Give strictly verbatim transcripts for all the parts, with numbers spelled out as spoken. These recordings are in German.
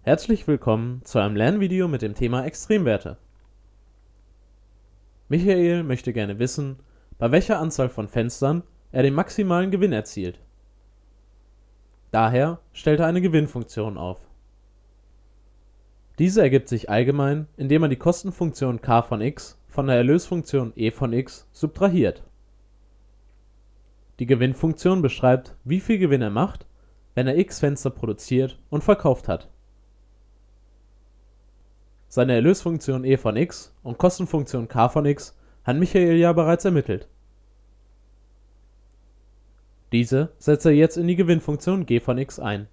Herzlich willkommen zu einem Lernvideo mit dem Thema Extremwerte. Michael möchte gerne wissen, bei welcher Anzahl von Fenstern er den maximalen Gewinn erzielt. Daher stellt er eine Gewinnfunktion auf. Diese ergibt sich allgemein, indem man die Kostenfunktion k von x von der Erlösfunktion e von x subtrahiert. Die Gewinnfunktion beschreibt, wie viel Gewinn er macht, wenn er x Fenster produziert und verkauft hat. Seine Erlösfunktion e von x und Kostenfunktion k von x hat Michael ja bereits ermittelt. Diese setzt er jetzt in die Gewinnfunktion g von x ein.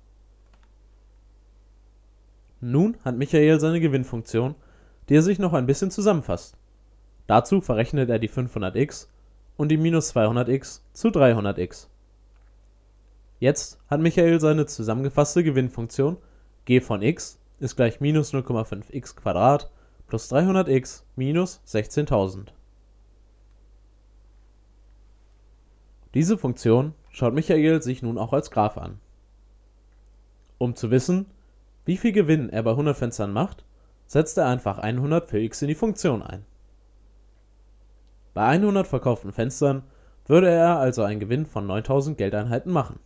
Nun hat Michael seine Gewinnfunktion, die er sich noch ein bisschen zusammenfasst. Dazu verrechnet er die fünfhundert x und die minus zweihundert x zu dreihundert x. Jetzt hat Michael seine zusammengefasste Gewinnfunktion g von x ist gleich minus null Komma fünf x Quadrat plus dreihundert x minus sechzehntausend. Diese Funktion schaut Michael sich nun auch als Graph an. Um zu wissen, wie viel Gewinn er bei hundert Fenstern macht, setzt er einfach hundert für x in die Funktion ein. Bei hundert verkauften Fenstern würde er also einen Gewinn von neuntausend Geldeinheiten machen.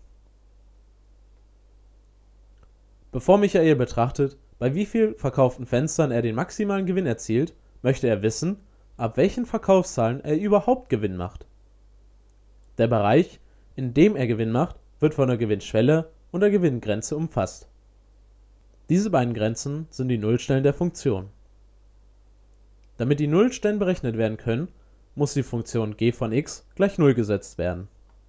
Bevor Michael betrachtet, bei wie viel verkauften Fenstern er den maximalen Gewinn erzielt, möchte er wissen, ab welchen Verkaufszahlen er überhaupt Gewinn macht. Der Bereich, in dem er Gewinn macht, wird von der Gewinnschwelle und der Gewinngrenze umfasst. Diese beiden Grenzen sind die Nullstellen der Funktion. Damit die Nullstellen berechnet werden können, muss die Funktion g von x gleich null gesetzt werden.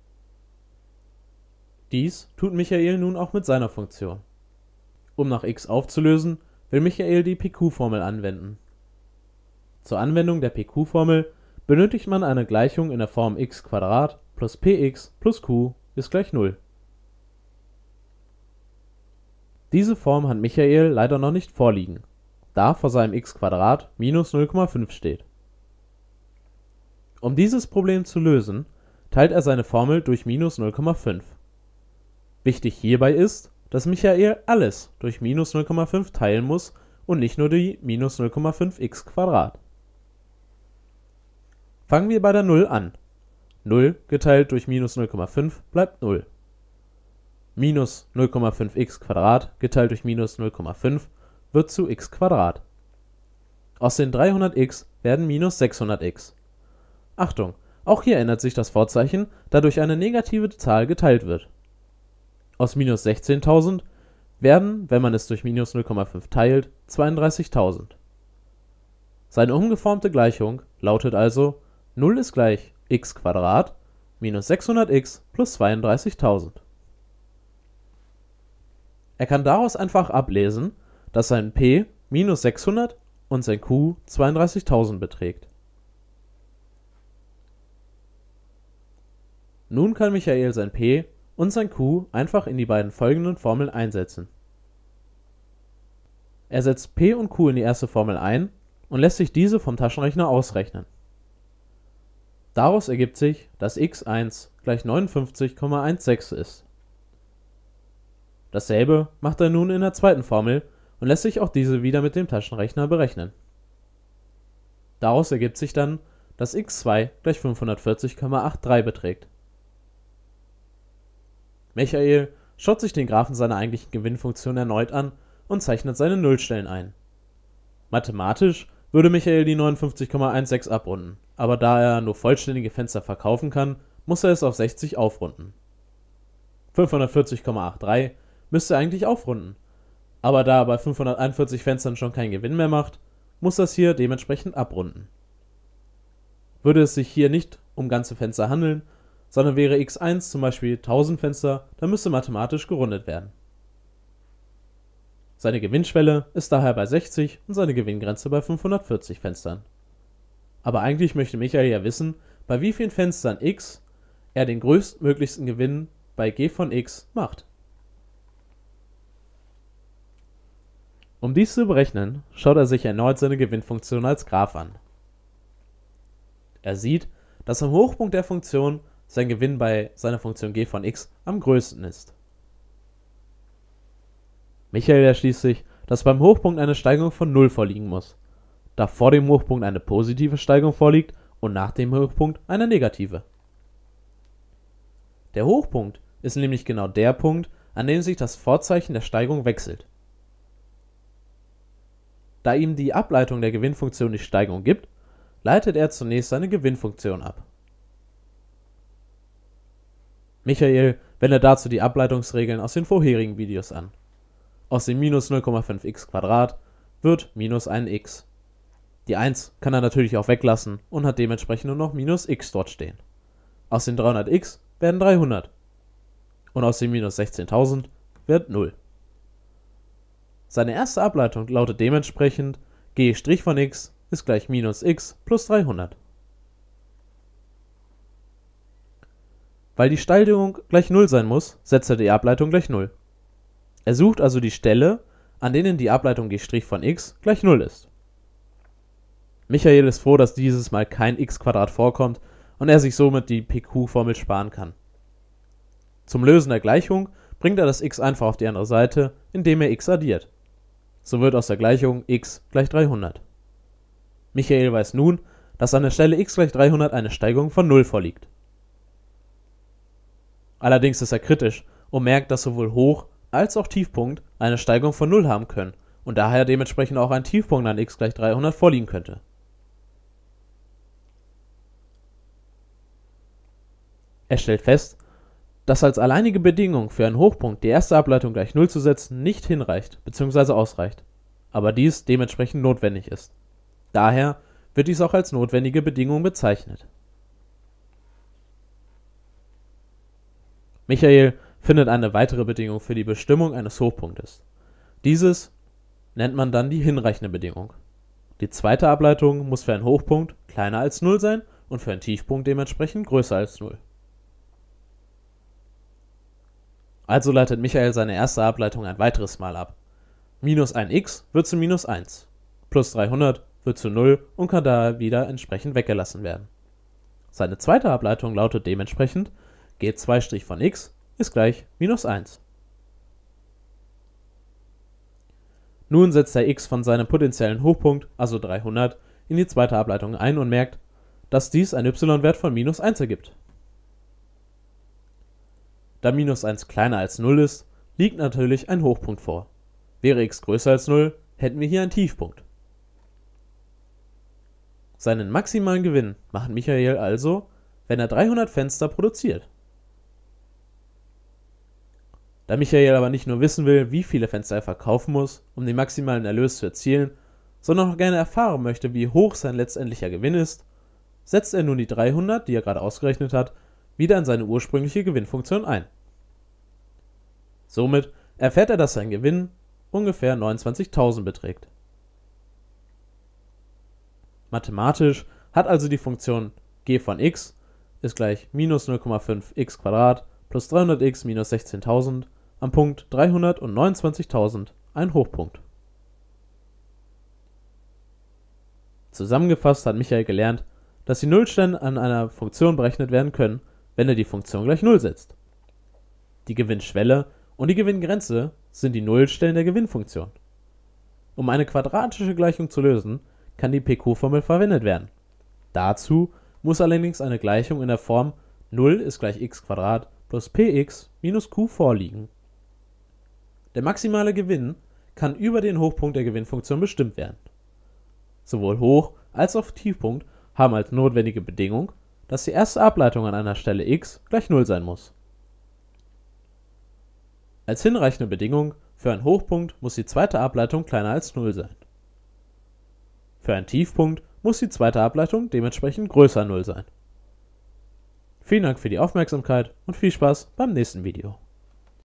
Dies tut Michael nun auch mit seiner Funktion. Um nach x aufzulösen, will Michael die P Q-Formel anwenden. Zur Anwendung der P Q-Formel benötigt man eine Gleichung in der Form x² plus px plus q ist gleich null. Diese Form hat Michael leider noch nicht vorliegen, da vor seinem x² minus null Komma fünf steht. Um dieses Problem zu lösen, teilt er seine Formel durch minus null Komma fünf. Wichtig hierbei ist, dass Michael alles durch minus null Komma fünf teilen muss und nicht nur die minus null Komma fünf x². Fangen wir bei der null an. null geteilt durch minus null Komma fünf bleibt null. Minus null Komma fünf x² geteilt durch minus null Komma fünf wird zu x². Aus den dreihundert x werden minus sechshundert x. Achtung, auch hier ändert sich das Vorzeichen, da durch eine negative Zahl geteilt wird. Aus minus sechzehntausend werden, wenn man es durch minus null Komma fünf teilt, zweiunddreißigtausend. Seine umgeformte Gleichung lautet also null ist gleich x² minus sechshundert x plus zweiunddreißigtausend. Er kann daraus einfach ablesen, dass sein p minus sechshundert und sein q zweiunddreißigtausend beträgt. Nun kann Michael sein p und sein q einfach in die beiden folgenden Formeln einsetzen. Er setzt p und q in die erste Formel ein und lässt sich diese vom Taschenrechner ausrechnen. Daraus ergibt sich, dass x eins gleich neunundfünfzig Komma sechzehn ist. Dasselbe macht er nun in der zweiten Formel und lässt sich auch diese wieder mit dem Taschenrechner berechnen. Daraus ergibt sich dann, dass x zwei gleich fünfhundertvierzig Komma dreiundachtzig beträgt. Michael schaut sich den Graphen seiner eigentlichen Gewinnfunktion erneut an und zeichnet seine Nullstellen ein. Mathematisch würde Michael die neunundfünfzig Komma sechzehn abrunden, aber da er nur vollständige Fenster verkaufen kann, muss er es auf sechzig aufrunden. fünfhundertvierzig Komma dreiundachtzig müsste er eigentlich aufrunden, aber da er bei fünfhunderteinundvierzig Fenstern schon keinen Gewinn mehr macht, muss das hier dementsprechend abrunden. Würde es sich hier nicht um ganze Fenster handeln, sondern wäre x eins zum Beispiel tausend Fenster, dann müsste mathematisch gerundet werden. Seine Gewinnschwelle ist daher bei sechzig und seine Gewinngrenze bei fünfhundertvierzig Fenstern. Aber eigentlich möchte Michael ja wissen, bei wie vielen Fenstern x er den größtmöglichsten Gewinn bei g von x macht. Um dies zu berechnen, schaut er sich erneut seine Gewinnfunktion als Graph an. Er sieht, dass am Hochpunkt der Funktion sein Gewinn bei seiner Funktion g von x am größten ist. Michael erschließt sich, dass beim Hochpunkt eine Steigung von null vorliegen muss, da vor dem Hochpunkt eine positive Steigung vorliegt und nach dem Hochpunkt eine negative. Der Hochpunkt ist nämlich genau der Punkt, an dem sich das Vorzeichen der Steigung wechselt. Da ihm die Ableitung der Gewinnfunktion die Steigung gibt, leitet er zunächst seine Gewinnfunktion ab. Michael wendet dazu die Ableitungsregeln aus den vorherigen Videos an. Aus dem minus null Komma fünf x Quadrat wird minus ein x. Die eins kann er natürlich auch weglassen und hat dementsprechend nur noch minus x dort stehen. Aus den dreihundert x werden dreihundert. Und aus dem minus sechzehntausend wird null. Seine erste Ableitung lautet dementsprechend g' von x ist gleich minus x plus dreihundert. Weil die Steigung gleich null sein muss, setzt er die Ableitung gleich null. Er sucht also die Stelle, an denen die Ableitung g' von x gleich null ist. Michael ist froh, dass dieses Mal kein x² vorkommt und er sich somit die P Q-Formel sparen kann. Zum Lösen der Gleichung bringt er das x einfach auf die andere Seite, indem er x addiert. So wird aus der Gleichung x gleich dreihundert. Michael weiß nun, dass an der Stelle x gleich dreihundert eine Steigung von null vorliegt. Allerdings ist er kritisch und merkt, dass sowohl Hoch- als auch Tiefpunkt eine Steigung von null haben können und daher dementsprechend auch ein Tiefpunkt an x gleich dreihundert vorliegen könnte. Er stellt fest, dass als alleinige Bedingung für einen Hochpunkt die erste Ableitung gleich null zu setzen nicht hinreicht bzw. ausreicht, aber dies dementsprechend notwendig ist. Daher wird dies auch als notwendige Bedingung bezeichnet. Michael findet eine weitere Bedingung für die Bestimmung eines Hochpunktes. Dieses nennt man dann die hinreichende Bedingung. Die zweite Ableitung muss für einen Hochpunkt kleiner als null sein und für einen Tiefpunkt dementsprechend größer als null. Also leitet Michael seine erste Ableitung ein weiteres Mal ab. Minus ein x wird zu minus eins, plus dreihundert wird zu null und kann daher wieder entsprechend weggelassen werden. Seine zweite Ableitung lautet dementsprechend g' von x ist gleich minus eins. Nun setzt er x von seinem potenziellen Hochpunkt, also dreihundert, in die zweite Ableitung ein und merkt, dass dies einen y-Wert von minus eins ergibt. Da minus eins kleiner als null ist, liegt natürlich ein Hochpunkt vor. Wäre x größer als null, hätten wir hier einen Tiefpunkt. Seinen maximalen Gewinn macht Michael also, wenn er dreihundert Fenster produziert. Da Michael aber nicht nur wissen will, wie viele Fenster er verkaufen muss, um den maximalen Erlös zu erzielen, sondern auch gerne erfahren möchte, wie hoch sein letztendlicher Gewinn ist, setzt er nun die dreihundert, die er gerade ausgerechnet hat, wieder in seine ursprüngliche Gewinnfunktion ein. Somit erfährt er, dass sein Gewinn ungefähr neunundzwanzigtausend beträgt. Mathematisch hat also die Funktion g von x ist gleich minus null Komma fünf x Quadrat plus dreihundert x minus sechzehntausend am Punkt dreihundertneunundzwanzigtausend ein Hochpunkt. Zusammengefasst hat Michael gelernt, dass die Nullstellen an einer Funktion berechnet werden können, wenn er die Funktion gleich null setzt. Die Gewinnschwelle und die Gewinngrenze sind die Nullstellen der Gewinnfunktion. Um eine quadratische Gleichung zu lösen, kann die P Q-Formel verwendet werden. Dazu muss allerdings eine Gleichung in der Form null ist gleich x² plus px minus q vorliegen. Der maximale Gewinn kann über den Hochpunkt der Gewinnfunktion bestimmt werden. Sowohl Hoch- als auch Tiefpunkt haben als notwendige Bedingung, dass die erste Ableitung an einer Stelle x gleich null sein muss. Als hinreichende Bedingung für einen Hochpunkt muss die zweite Ableitung kleiner als null sein. Für einen Tiefpunkt muss die zweite Ableitung dementsprechend größer null sein. Vielen Dank für die Aufmerksamkeit und viel Spaß beim nächsten Video.